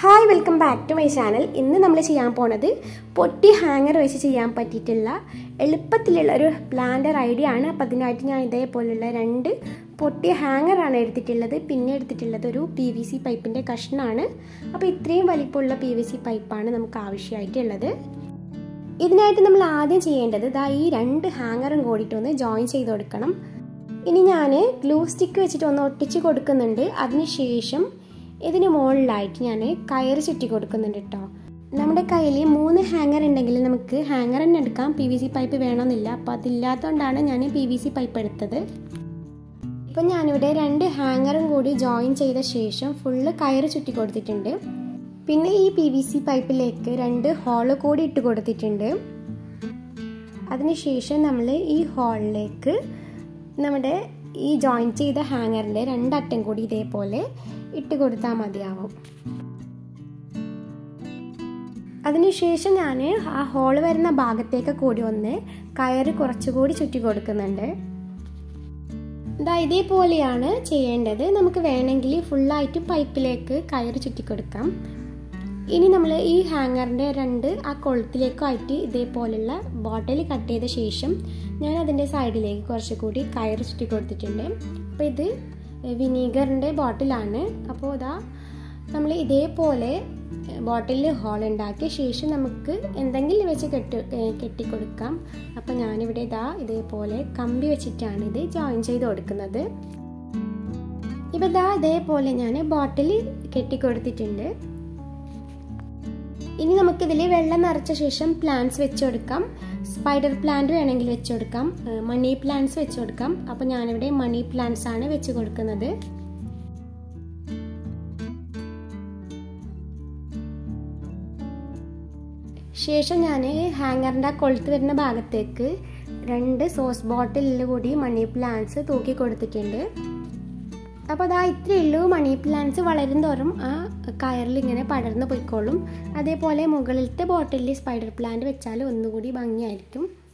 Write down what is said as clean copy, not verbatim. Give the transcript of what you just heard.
Hi welcome back to my channel. ഇന്ന് നമ്മൾ ചെയ്യാൻ പോണത് പൊട്ടി ഹാങ്ങർ വെച്ച് ചെയ്യാൻ പറ്റിയിട്ടുള്ള എളുപ്പത്തിലുള്ള ഒരു പ്ലാന്റർ ഐഡിയ ആണ്. അപ്പോൾ അതിനായിട്ട് ഞാൻ ഇതേപോലുള്ള 2 പൊട്ടി ഹാങ്ങറാണ് എടുത്തിട്ടുള്ളത്. പിന്നെ എടുത്തിട്ടുള്ളത് ഒരു PVC പൈപ്പിൻ്റെ കഷ്ണമാണ്. അപ്പോൾ ഇത്രയും വലിപ്പമുള്ള PVC പൈപ്പാണ് നമുക്ക് ആവശ്യമായിട്ടുള്ളത്. ഇതിനായിട്ട് നമ്മൾ ആദ്യം ചെയ്യേണ്ടത് ഈ 2 ഹാങ്ങറും കൂടിയിട്ടൊന്ന് ജോയിൻ ചെയ്ത് കൊടുക്കണം. ഇനി ഞാൻ ഗ്ലൂ സ്റ്റിക്ക് വെച്ചിട്ട് ഒന്ന് ഒട്ടിച്ച് കൊടുക്കുന്നുണ്ട്. അതിനുശേഷം ഇതിന് മുകളിലായിട്ട് ഞാൻ കയറ് ചുറ്റി കൊടുക്കുന്നുണ്ട് കേട്ടോ. നമ്മുടെ കയ്യിൽ 3 ഹാങ്ങർ ഉണ്ടെങ്കിൽ നമുക്ക് ഹാങ്ങർ തന്നെ എടുക്കാം, PVC പൈപ്പ് വേണമെന്നില്ല. അപ്പോൾ അതില്ലാത്തതുകൊണ്ടാണ് ഞാൻ PVC പൈപ്പ് എടുത്തത്. ഇപ്പം ഞാനിവിടെ 2 ഹാങ്ങറും കൂടി ജോയിൻ ചെയ്ത ശേഷം ഫുള്ള് കയറ് ചുറ്റി കൊടുത്തിട്ടുണ്ട്. പിന്നെ ഈ PVC പൈപ്പിലേക്ക് 2 ഹോള് കൂടി ഇട്ട് കൊടുത്തിട്ടുണ്ട്. അതിനുശേഷം നമ്മൾ ഈ ഹോളിലേക്ക് നമ്മുടെ ഈ ജോയിൻ ചെയ്ത ഹാങ്ങറിൻ്റെ 2 അറ്റം കൂടി ഇതേപോലെ ഇട്ട് കൊടുത്താൽ മതിയാവും. അതിനുശേഷം ഞാൻ ആ ഹോള് വരുന്ന ഭാഗത്തേക്ക് കൂടി ഒന്ന് കയറ് കുറച്ചുകൂടി ചുറ്റി കൊടുക്കുന്നുണ്ട്. ഇതേപോലെയാണ് ചെയ്യേണ്ടത്. നമുക്ക് വേണമെങ്കിൽ ഫുള്ളായിട്ട് പൈപ്പിലേക്ക് കയറ് ചുറ്റി കൊടുക്കാം. ഇനി നമ്മൾ ഈ ഹാങ്ങറിൻ്റെ 2 ആ കൊളുത്തിലേക്കായിട്ട് ഇതേപോലുള്ള ബോട്ടിൽ കട്ട് ചെയ്ത ശേഷം ഞാൻ അതിൻ്റെ സൈഡിലേക്ക് കുറച്ചുകൂടി കയറ് ചുറ്റി കൊടുത്തിട്ടുണ്ട്. അപ്പോൾ ഇത് വിനീഗറിൻ്റെ ബോട്ടിലാണ്. അപ്പോൾ നമ്മൾ ഇതേപോലെ ബോട്ടിലിൽ ഹോൾ ഉണ്ടാക്കിയ ശേഷം നമുക്ക് എന്തെങ്കിലും വെച്ച് കെട്ടിക്കൊടുക്കാം. അപ്പോൾ ഞാനിവിടെ ഇതേപോലെ കമ്പി വെച്ചിട്ടാണ് ഇത് ജോയിൻ ചെയ്ത് കൊടുക്കുന്നത്. ഇപ്പോൾ ഇതേപോലെ ഞാൻ ബോട്ടിൽ കെട്ടിക്കൊടുത്തിട്ടുണ്ട്. ഇനി നമുക്കിതിൽ വെള്ളം നിറച്ച ശേഷം പ്ലാന്റ്സ് വെച്ച് കൊടുക്കാം. സ്പൈഡർ പ്ലാന്റ് വേണമെങ്കിൽ വെച്ച് കൊടുക്കാം, മണി പ്ലാന്റ്സ് വെച്ച് കൊടുക്കാം. അപ്പോൾ ഞാനിവിടെ മണി പ്ലാന്റ്സ് ആണ് വെച്ച് കൊടുക്കുന്നത്. ശേഷം ഞാൻ ഹാങ്ങറിൻ്റെ കൊളുത്ത് വരുന്ന ഭാഗത്തേക്ക് 2 സോസ് ബോട്ടിലിൽ കൂടി മണി പ്ലാന്റ്സ് തൂക്കി കൊടുത്തിട്ടുണ്ട്. അപ്പോൾ ഇത്രയേ ഉള്ളൂ. മണി പ്ലാന്റ്സ് വളരും തോറും ആ കയറിൽ ഇങ്ങനെ പടർന്നു പോയിക്കോളും. അതേപോലെ മുകളിലത്തെ ബോട്ടിലിൽ സ്പൈഡർ പ്ലാന്റ് വെച്ചാൽ ഒന്നുകൂടി ഭംഗിയായിരിക്കും.